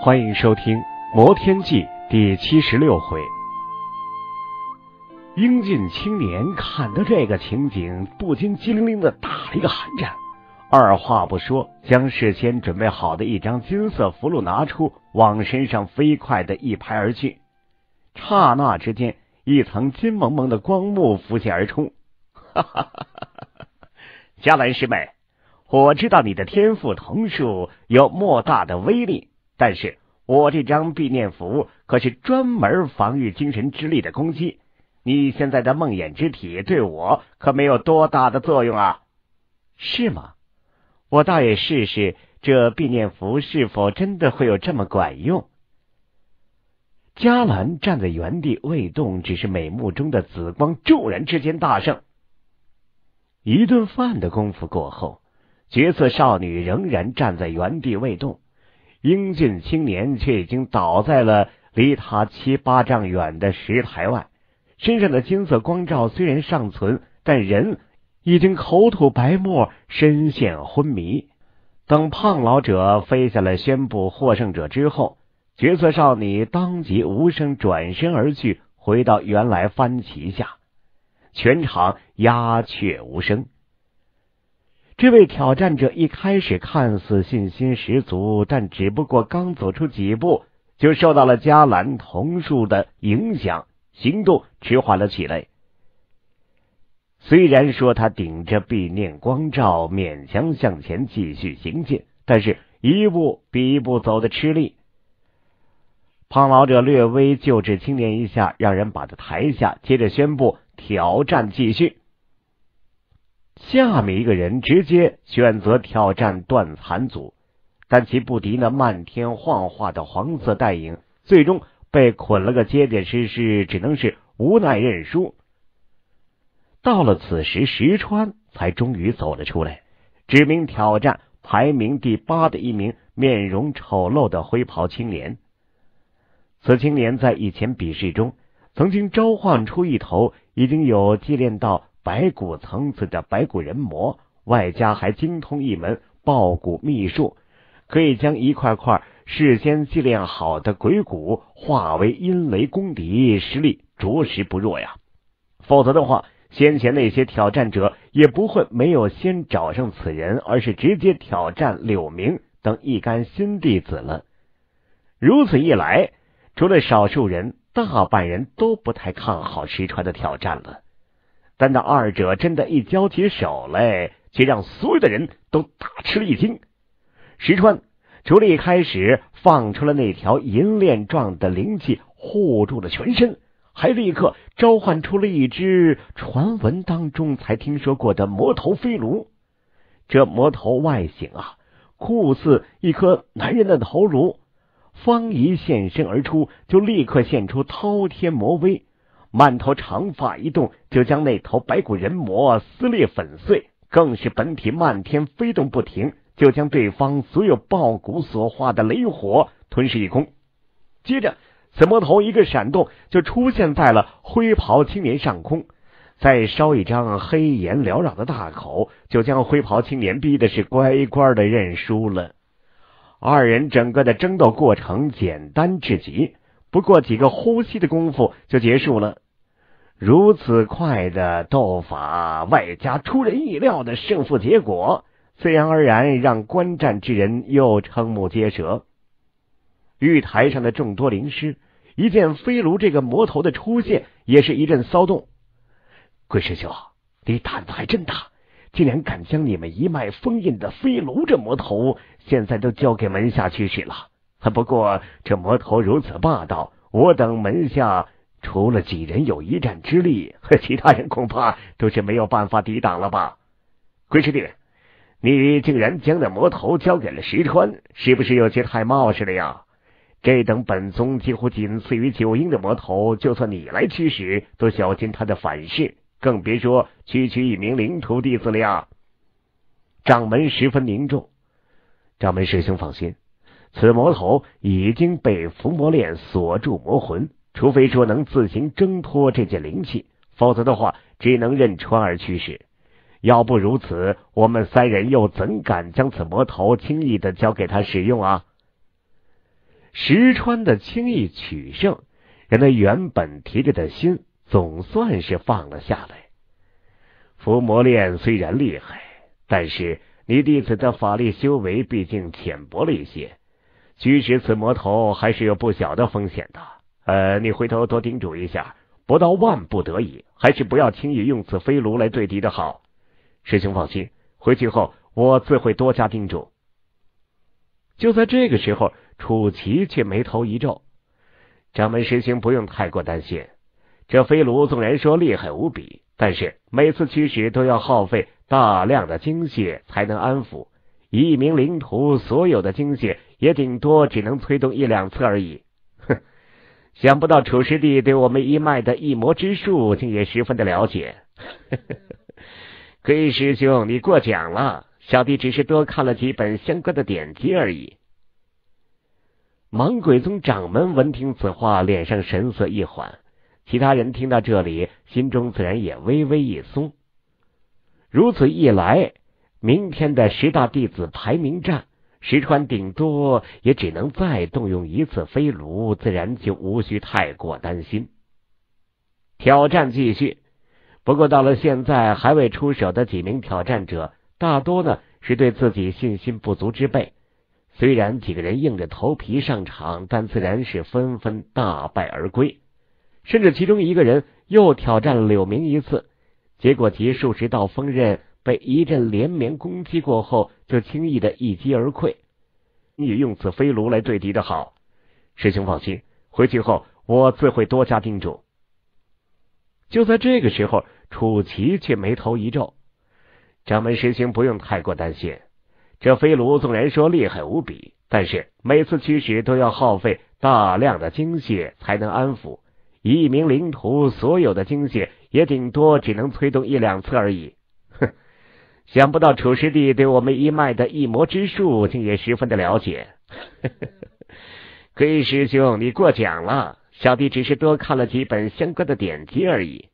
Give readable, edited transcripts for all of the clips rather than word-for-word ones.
欢迎收听《摩天记》第76回。英俊青年看到这个情景，不禁机灵灵的打了一个寒战，二话不说，将事先准备好的一张金色符箓拿出，往身上飞快的一拍而去。刹那之间，一层金蒙蒙的光幕浮现而出。哈哈哈哈哈！嘉兰师妹，我知道你的天赋瞳术有莫大的威力，但是我这张必念符可是专门防御精神之力的攻击，你现在的梦魇之体对我可没有多大的作用啊。是吗？我倒也试试这必念符是否真的会有这么管用。嘉兰站在原地未动，只是美目中的紫光骤然之间大盛。一顿饭的功夫过后，绝色少女仍然站在原地未动，英俊青年却已经倒在了离他7、8丈远的石台外，身上的金色光照虽然尚存，但人已经口吐白沫，深陷昏迷。等胖老者飞下来宣布获胜者之后，绝色少女当即无声转身而去，回到原来幡旗下，全场鸦雀无声。这位挑战者一开始看似信心十足，但只不过刚走出几步，就受到了嘉兰瞳术的影响，行动迟缓了起来。虽然说他顶着必念光照勉强向前继续行进，但是一步比一步走得吃力。胖老者略微救治青年一下，让人把他抬下，接着宣布挑战继续。下面一个人直接选择挑战断残组，但其不敌那漫天幻化的黄色带影，最终被捆了个结结实实，只能是无奈认输。到了此时，石川才终于走了出来，指名挑战排名第8的一名面容丑陋的灰袍青年。此青年在以前比试中曾经召唤出一头已经有祭炼到白骨层次的白骨人魔，外加还精通一门爆骨秘术，可以将一块块事先祭炼好的鬼骨化为阴雷攻敌，实力着实不弱呀。否则的话，先前那些挑战者也不会没有先找上此人，而是直接挑战柳明等一干新弟子了。如此一来，除了少数人，大半人都不太看好石川的挑战了。但那二者真的一交起手来，却让所有的人都大吃了一惊。石川除了一开始放出了那条银链状的灵气护住了全身，还立刻召唤出了一只传闻当中才听说过的魔头飞炉。这魔头外形酷似一颗男人的头颅，方一现身而出，就立刻现出滔天魔威，满头长发一动，就将那头白骨人魔撕裂粉碎，更是本体漫天飞动不停，就将对方所有爆骨所化的雷火吞噬一空。接着此魔头一个闪动，就出现在了灰袍青年上空，再烧一张黑岩缭绕的大口，就将灰袍青年逼的是乖乖的认输了。二人整个的争斗过程简单至极，不过几个呼吸的功夫就结束了。如此快的斗法，外加出人意料的胜负结果，自然而然让观战之人又瞠目结舌。玉台上的众多灵师一见飞炉这个魔头的出现，也是一阵骚动。贵师兄，你胆子还真大，竟然敢将你们一脉封印的飞炉这魔头现在都交给门下去使了。不过这魔头如此霸道，我等门下除了几人有一战之力，其他人恐怕都是没有办法抵挡了吧。贵师弟，你竟然将那魔头交给了石川，是不是有些太冒失了呀？这等本宗几乎仅次于九阴的魔头，就算你来驱使，都小心他的反噬，更别说区区一名灵徒弟子了呀。掌门十分凝重。掌门师兄放心，此魔头已经被伏魔链锁住魔魂，除非说能自行挣脱这件灵气，否则的话只能任川儿驱使。要不如此，我们三人又怎敢将此魔头轻易的交给他使用啊？ 石川的轻易取胜，让他原本提着的心总算是放了下来。伏魔炼虽然厉害，但是你弟子的法力修为毕竟浅薄了一些，驱使此魔头还是有不小的风险的。你回头多叮嘱一下，不到万不得已，还是不要轻易用此飞炉来对敌的好。师兄放心，回去后我自会多加叮嘱。就在这个时候，楚奇却眉头一皱：掌门师兄不用太过担心，这飞炉纵然说厉害无比，但是每次驱使都要耗费大量的精血才能安抚，一名灵徒所有的精血也顶多只能催动1、2次而已。哼，想不到楚师弟对我们一脉的一魔之术竟也十分的了解。贵师兄你过奖了，小弟只是多看了几本相关的典籍而已。莽鬼宗掌门闻听此话，脸上神色一缓，其他人听到这里，心中自然也微微一松。如此一来，明天的10大弟子排名战，石川顶多也只能再动用1次飞炉，自然就无需太过担心。挑战继续，不过到了现在还未出手的几名挑战者，大多呢是对自己信心不足之辈。虽然几个人硬着头皮上场，但自然是纷纷大败而归。甚至其中一个人又挑战柳明一次，结果其数十道锋刃被一阵连绵攻击过后，就轻易的一击而溃。你用此飞炉来对敌的好，师兄放心，回去后我自会多加叮嘱。就在这个时候，楚奇却眉头一皱：掌门师兄不用太过担心，这飞炉纵然说厉害无比，但是每次驱使都要耗费大量的精血才能安抚，一名灵徒所有的精血也顶多只能催动1、2次而已。哼，想不到楚师弟对我们一脉的一魔之术竟也十分的了解。贵师兄你过奖了，小弟只是多看了几本相关的典籍而已。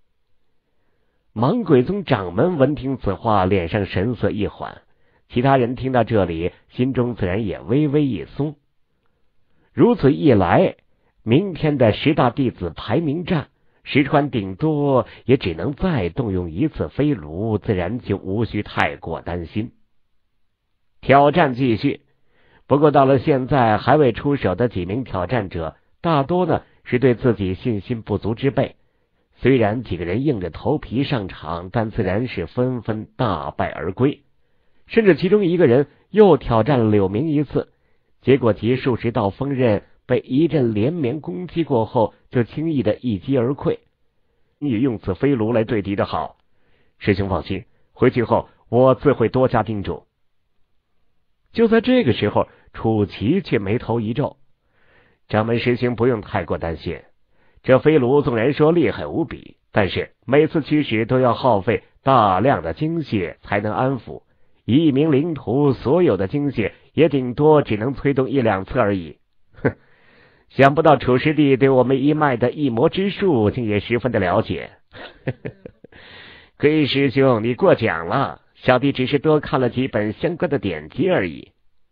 莽鬼宗掌门闻听此话，脸上神色一缓，其他人听到这里，心中自然也微微一松。如此一来，明天的10大弟子排名战，石川顶多也只能再动用1次飞炉，自然就无需太过担心。挑战继续，不过到了现在还未出手的几名挑战者，大多呢是对自己信心不足之辈。虽然几个人硬着头皮上场，但自然是纷纷大败而归。甚至其中一个人又挑战柳明一次，结果其数十道锋刃被一阵连绵攻击过后，就轻易的一击而溃。你用此飞炉来对敌的好，师兄放心，回去后我自会多加叮嘱。就在这个时候，楚奇却眉头一皱：掌门师兄不用太过担心，这飞炉纵然说厉害无比，但是每次驱使都要耗费大量的精血才能安抚，一名灵徒所有的精血也顶多只能催动1、2次而已。哼，想不到楚师弟对我们一脉的一魔之术竟也十分的了解。贵师兄你过奖了，小弟只是多看了几本相关的典籍而已。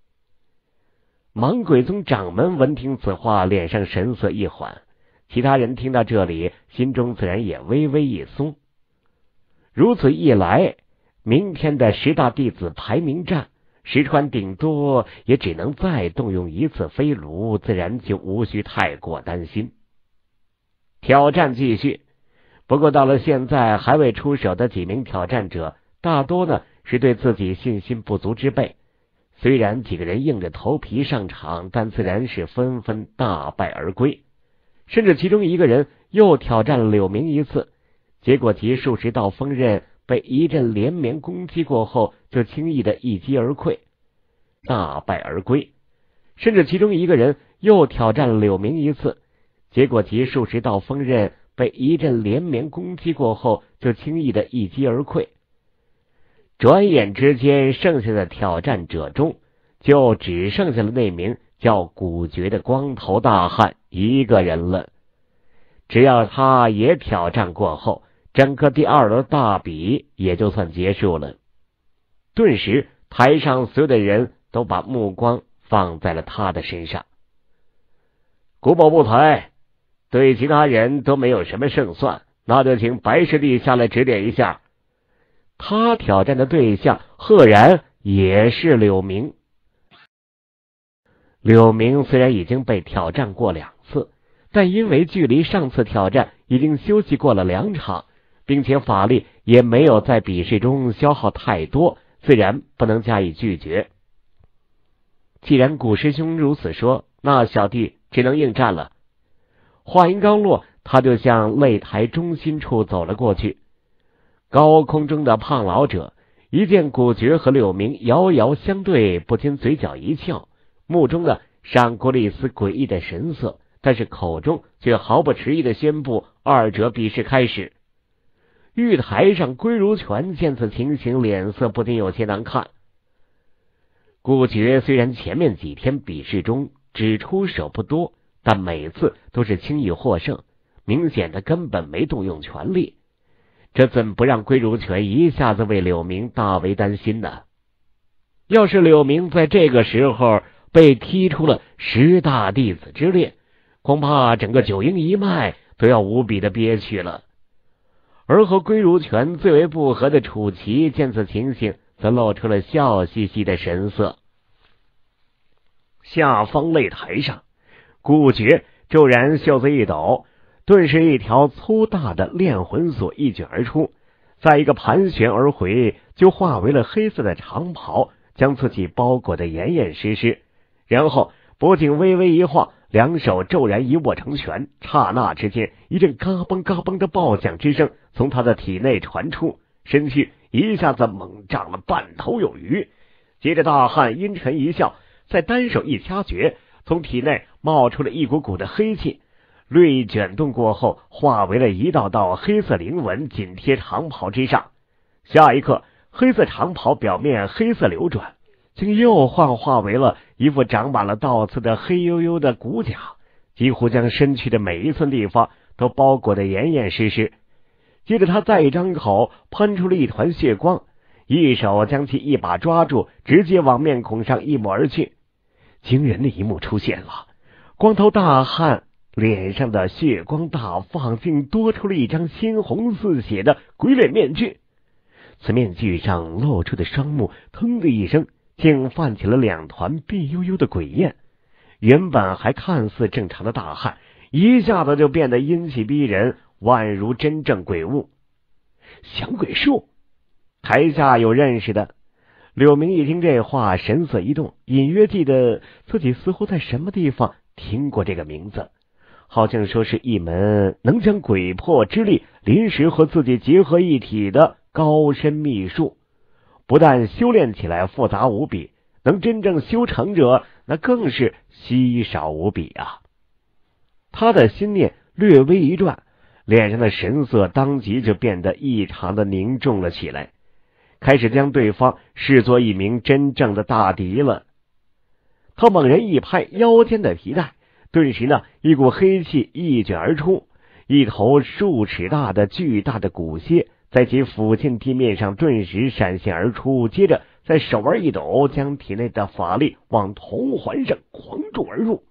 莽鬼宗掌门闻听此话，脸上神色一缓，其他人听到这里，心中自然也微微一松。如此一来，明天的10大弟子排名战，石川顶多也只能再动用1次飞炉，自然就无需太过担心。挑战继续，不过到了现在还未出手的几名挑战者，大多呢是对自己信心不足之辈。虽然几个人硬着头皮上场，但自然是纷纷大败而归。甚至其中一个人又挑战柳明一次，结果其数十道锋刃被一阵连绵攻击过后，就轻易的一击而溃，大败而归。甚至其中一个人又挑战柳明一次，结果其数十道锋刃被一阵连绵攻击过后，就轻易的一击而溃。转眼之间，剩下的挑战者中，就只剩下了那名叫古绝的光头大汉一个人了。只要他也挑战过后，整个第2轮大比也就算结束了。顿时，台上所有的人都把目光放在了他的身上。 古某不才，对其他人都没有什么胜算，那就请白师弟下来指点一下。他挑战的对象赫然也是柳明。柳明虽然已经被挑战过2次，但因为距离上次挑战已经休息过了2场，并且法力也没有在比试中消耗太多，自然不能加以拒绝。既然古师兄如此说，那小弟只能应战了。话音刚落，他就向擂台中心处走了过去。高空中的胖老者一见古绝和柳明遥遥相对，不禁嘴角一翘，目中闪过了一丝诡异的神色，但是口中却毫不迟疑地宣布2者比试开始。玉台上归如泉见此情形，脸色不禁有些难看。古绝虽然前面几天比试中只出手不多，但每次都是轻易获胜，明显的根本没动用全力，这怎不让归如泉一下子为柳明大为担心呢？要是柳明在这个时候被踢出了10大弟子之列，恐怕整个九阴一脉都要无比的憋屈了。而和归如泉最为不和的楚奇见此情形，则露出了笑嘻嘻的神色。下方擂台上，古绝骤然袖子一抖，顿时一条粗大的炼魂锁一卷而出，在一个盘旋而回，就化为了黑色的长袍，将自己包裹得严严实实。然后脖颈微微一晃，两手骤然一握成拳，刹那之间，一阵嘎嘣嘎嘣的爆响之声从他的体内传出，身躯一下子猛胀了半头有余。接着大汉阴沉一笑，再单手一掐诀，从体内冒出了一股股的黑气，略一卷动过后，化为了一道道黑色灵纹，紧贴长袍之上。下一刻，黑色长袍表面黑色流转，竟又幻化为了一副长满了倒刺的黑黝黝的骨甲，几乎将身躯的每一寸地方都包裹得严严实实。接着他再一张口，喷出了一团血光，一手将其一把抓住，直接往面孔上一抹而去。惊人的一幕出现了，光头大汉脸上的血光大放，竟多出了一张鲜红似血的鬼脸面具。此面具上露出的双目腾的一声，竟泛起了2团碧幽幽的鬼焰。原本还看似正常的大汉，一下子就变得阴气逼人，宛如真正鬼物。降鬼术，台下有认识的。柳明一听这话，神色一动，隐约记得自己似乎在什么地方听过这个名字，好像说是一门能将鬼魄之力临时和自己结合一体的高深秘术，不但修炼起来复杂无比，能真正修成者那更是稀少无比啊。他的心念略微一转，脸上的神色当即就变得异常的凝重了起来，开始将对方视作一名真正的大敌了。他猛然一拍腰间的皮带，顿时一股黑气一卷而出，一头数尺大的巨大的骨蝎在其附近地面上顿时闪现而出，接着在手腕一抖，将体内的法力往铜环上狂注而入。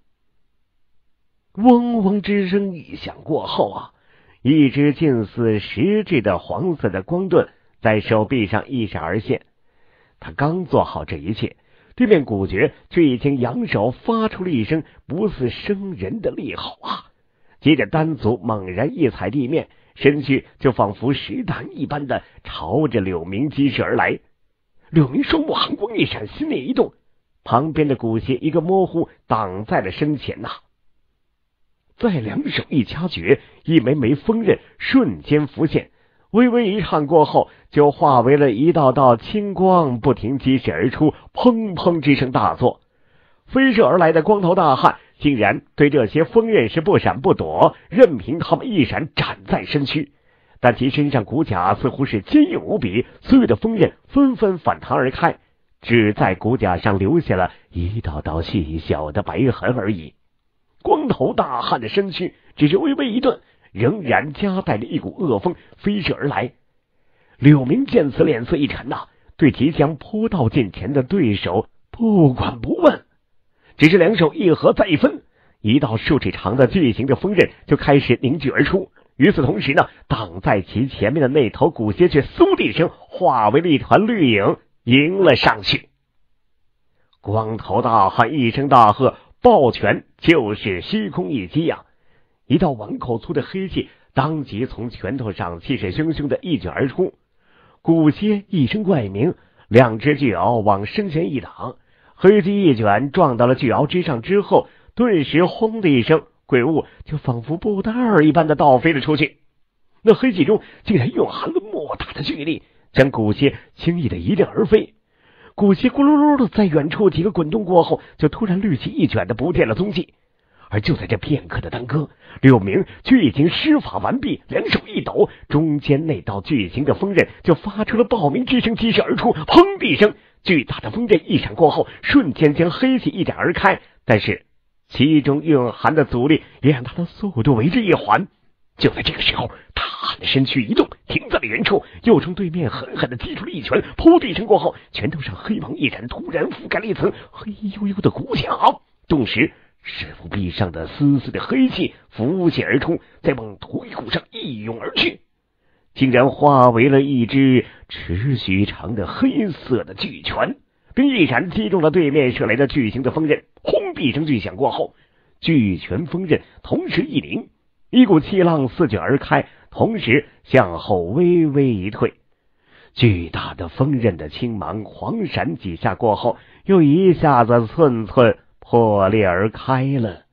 嗡嗡之声一响过后一只近似实质的黄色的光盾在手臂上一闪而现。他刚做好这一切，对面古绝却已经扬手发出了一声不似生人的厉吼接着单足猛然一踩地面，身躯就仿佛实弹一般的朝着柳明击射而来。柳明双目寒光一闪，心念一动，旁边的骨蝎一个模糊挡在了身前再两手一掐诀，一枚枚锋刃瞬间浮现，微微一颤过后，就化为了一道道青光，不停激射而出，砰砰之声大作。飞射而来的光头大汉竟然对这些锋刃是不闪不躲，任凭他们一闪斩在身躯。但其身上骨甲似乎是坚硬无比，所有的锋刃纷纷反弹而开，只在骨甲上留下了一道道细小的白痕而已。光头大汉的身躯只是微微一顿，仍然夹带着一股恶风飞射而来。柳明见此脸色一沉对即将扑到近前的对手不管不问，只是两手一合再一分， 一道数尺长的巨型的锋刃就开始凝聚而出。与此同时呢，挡在其前面的那头古蝎却嗖的一声化为了一团绿影，迎了上去。光头大汉一声大喝，抱拳就是虚空一击呀！一道碗口粗的黑气当即从拳头上气势汹汹的一卷而出。古蝎一声怪鸣，两只巨鳌往身前一挡，黑气一卷撞到了巨鳌之上之后，顿时轰的一声，鬼物就仿佛布袋儿一般的倒飞了出去。那黑气中竟然蕴含了莫大的巨力，将古蝎轻易的一震而飞。古蝎咕噜噜的在远处几个滚动过后，就突然绿气一卷的不见了踪迹。而就在这片刻的当刻，柳明却已经施法完毕，两手一抖，中间那道巨型的锋刃就发出了爆鸣之声，激射而出。砰的一声，巨大的锋刃一闪过后，瞬间将黑气一展而开，但是其中蕴含的阻力也让他的速度为之一缓。就在这个时候，大汉的身躯一动，停在了原处，又从对面狠狠地击出了一拳。噗的一声过后，拳头上黑芒一闪，突然覆盖了一层黑黝黝的骨甲，顿时石腹壁上的丝丝的黑气浮现而出，再往腿骨上一涌而去，竟然化为了一只持续长的黑色的巨拳，并一闪击中了对面射来的巨型的锋刃。轰的一声巨响过后，巨拳锋刃同时一拧，一股气浪四卷而开，同时向后微微一退。巨大的锋刃的青芒狂闪几下过后，又一下子寸寸破裂而开了。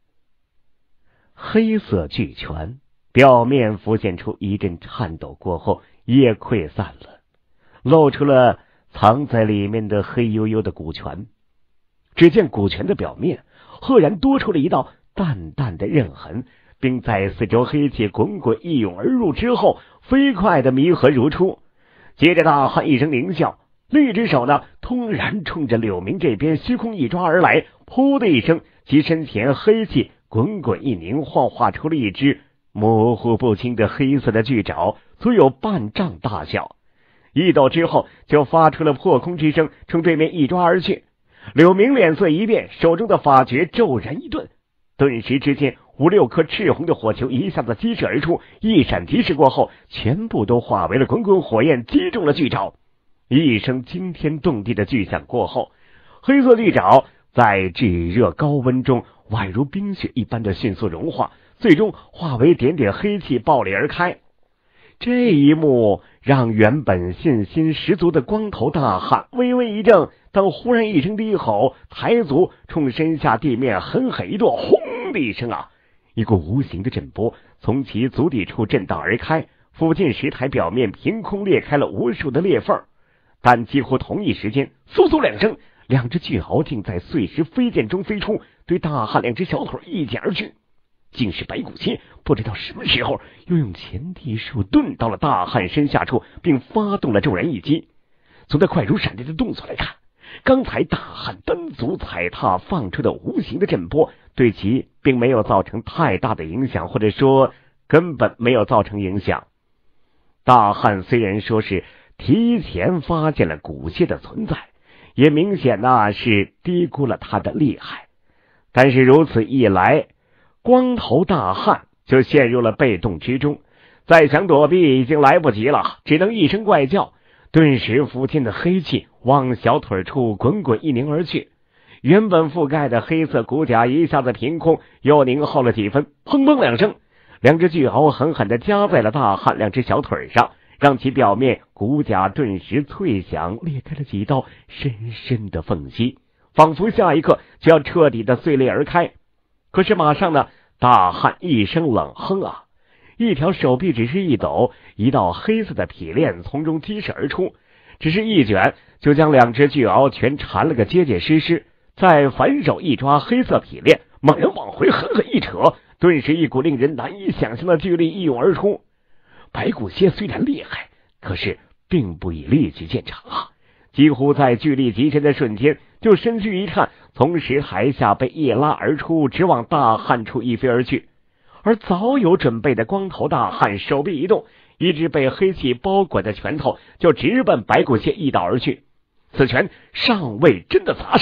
黑色巨拳表面浮现出一阵颤抖过后也溃散了，露出了藏在里面的黑黝黝的骨拳。只见骨拳的表面赫然多出了一道淡淡的刃痕，并在四周黑气滚滚一涌而入之后，飞快的弥合如初。接着大汉一声狞笑，另一只手呢突然冲着柳明这边虚空一抓而来，噗的一声，其身前黑气滚滚一凝，幻化出了一只模糊不清的黑色的巨爪，足有半丈大小。一抖之后就发出了破空之声，冲对面一抓而去。柳明脸色一变，手中的法诀骤然一顿，顿时之间5-6颗赤红的火球一下子激射而出，一闪即逝过后，全部都化为了滚滚火焰，击中了巨爪。一声惊天动地的巨响过后，黑色巨爪在炙热高温中宛如冰雪一般的迅速融化，最终化为点点黑气爆裂而开。这一幕让原本信心十足的光头大汉微微一怔，当忽然一声低吼，抬足冲身下地面狠狠一跺，轰的一声啊，一股无形的震波从其足底处震荡而开，附近石台表面凭空裂开了无数的裂缝。但几乎同一时间，嗖嗖两声，两只巨鳌竟在碎石飞溅中飞出，对大汉两只小腿一剪而去。竟是白骨蝎不知道什么时候又用前地术遁到了大汉身下处，并发动了骤然一击。从他快如闪电的动作来看，刚才大汉单足踩踏放出的无形的震波对其并没有造成太大的影响，或者说根本没有造成影响。大汉虽然说是提前发现了骨蝎的存在，也明显是低估了他的厉害，但是如此一来，光头大汉就陷入了被动之中，再想躲避已经来不及了，只能一声怪叫，顿时附近的黑气往小腿处滚滚一凝而去，原本覆盖的黑色骨甲一下子凭空又凝厚了几分。砰砰两声，两只巨鳌狠狠地夹在了大汉两只小腿上，让其表面骨甲顿时脆响，裂开了几道深深的缝隙，仿佛下一刻就要彻底的碎裂而开。可是马上呢，大汉一声冷哼啊，一条手臂只是一抖，一道黑色的劈链从中激射而出，只是一卷就将两只巨鳌全缠了个结结实实，再反手一抓黑色劈链，猛然往回狠狠一扯，顿时一股令人难以想象的巨力一涌而出。白骨蝎虽然厉害，可是并不以力气见长啊，几乎在巨力极深的瞬间就身躯一颤，从石台下被一拉而出，直往大汉处一飞而去。而早有准备的光头大汉手臂一动，一只被黑气包裹的拳头就直奔白骨蝎一倒而去。此拳尚未真的砸上，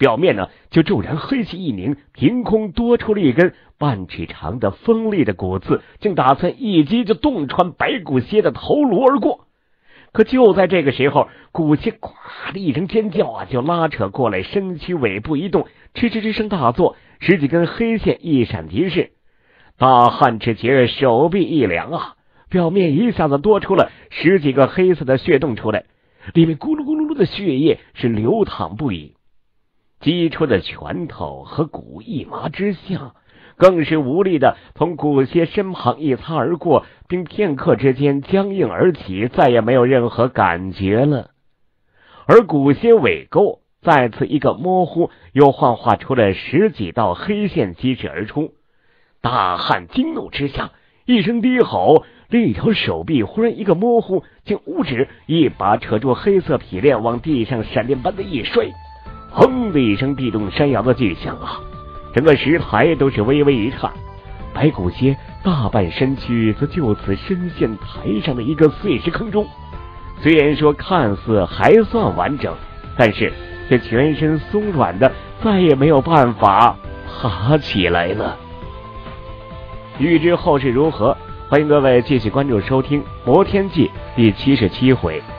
表面呢就骤然黑气一凝，凭空多出了一根半尺长的锋利的骨刺，竟打算一击就洞穿白骨蝎的头颅而过。可就在这个时候，骨蝎咵的一声尖叫啊，就拉扯过来，身躯尾部一动，吱吱吱声大作，十几根黑线一闪即逝。大汉只觉着手臂一凉啊，表面一下子多出了十几个黑色的血洞出来，里面咕噜咕噜噜的血液是流淌不已。击出的拳头和骨一麻之下，更是无力的从骨蝎身旁一擦而过，并片刻之间僵硬而起，再也没有任何感觉了。而骨蝎尾沟再次一个模糊，又幻化出了十几道黑线激射而出。大汉惊怒之下一声低吼，另一条手臂忽然一个模糊，竟五指一把扯住黑色匹链，往地上闪电般的一摔，轰的一声地动山摇的巨响啊！整个石台都是微微一颤，白骨蝎大半身躯则就此深陷台上的一个碎石坑中。虽然说看似还算完整，但是这全身松软的再也没有办法爬起来了。欲知后事如何，欢迎各位继续关注收听《魔天记》第77回